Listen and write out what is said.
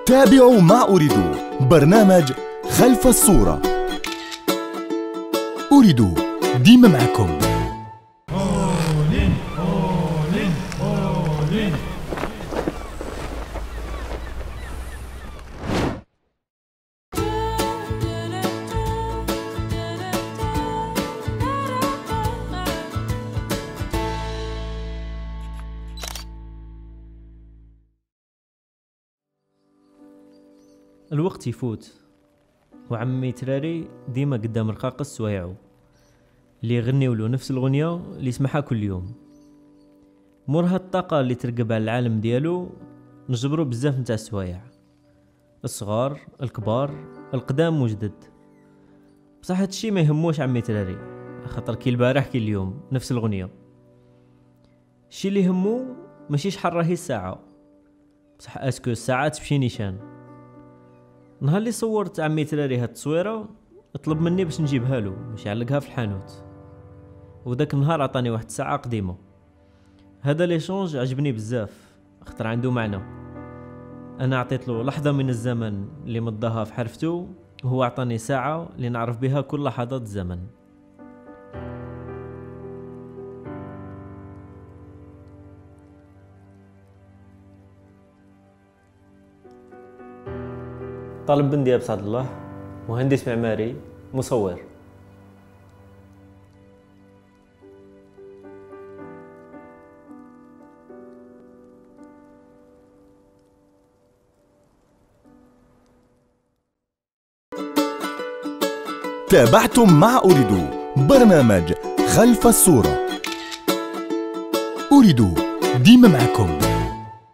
تابعوا ما أريدو، برنامج خلف الصورة. أريدو ديما معكم. الوقت يفوت وعمي تراري ديما قدام رقاق السوايعو اللي يغنيو له نفس الغنية اللي يسمعها كل يوم. مورها الطاقة اللي ترقب على العالم ديالو نجبرو بزاف نتاع السوايع، الصغار الكبار القدام وجدد. بصح هادشي ما يهموش عمي تراري، خاطر كي البارح كي اليوم نفس الغنية. الشي اللي يهمو ماشي شحال راهي الساعة، بصح اسكو الساعة تمشي نيشان. نهار اللي صورت عمي تراري هاد التصويره طلب مني باش نجيبها له باش يعلقها في الحانوت، وداك النهار عطاني واحد الساعه قديمه. هذا ليشونج عجبني بزاف خاطر عنده معنى. انا عطيت له لحظه من الزمن اللي مضاها في حرفته، وهو عطاني ساعه اللي نعرف بها كل لحظات الزمن. طالب بن دياب سعد الله، مهندس معماري، مصور. تابعتم مع أريدو، برنامج خلف الصورة. أريدو ديما معكم.